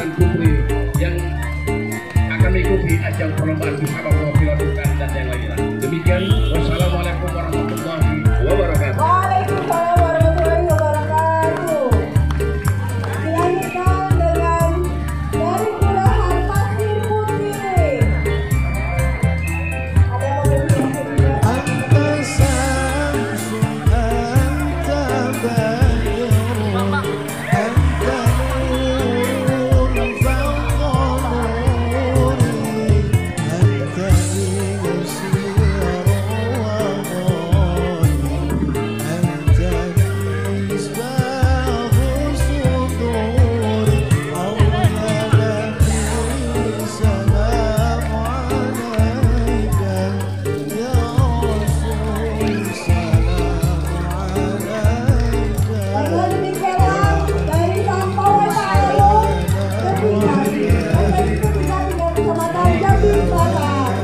dan putri yang akan mengikuti ajang perlombaan bersama profil bukan dan yang lainnya. Demikian, wassalamualaikum warahmatullahi wabarakatuh. Waalaikumsalam warahmatullahi wabarakatuh. Dilanjutkan dengan dari Kelurahan Pasir Putih. Ada yang mau berbicara juga? Anta samsun, anta bayrun, anta nurun fawqa nuri, anta misirun wa ghani, anta misbahu suduri, awwalati salamu alayka ya Rasul, salamu alayka. Baiklah, demikianlah dari Sampo Wesayalung ketika Kecamatan Jambi Selatan.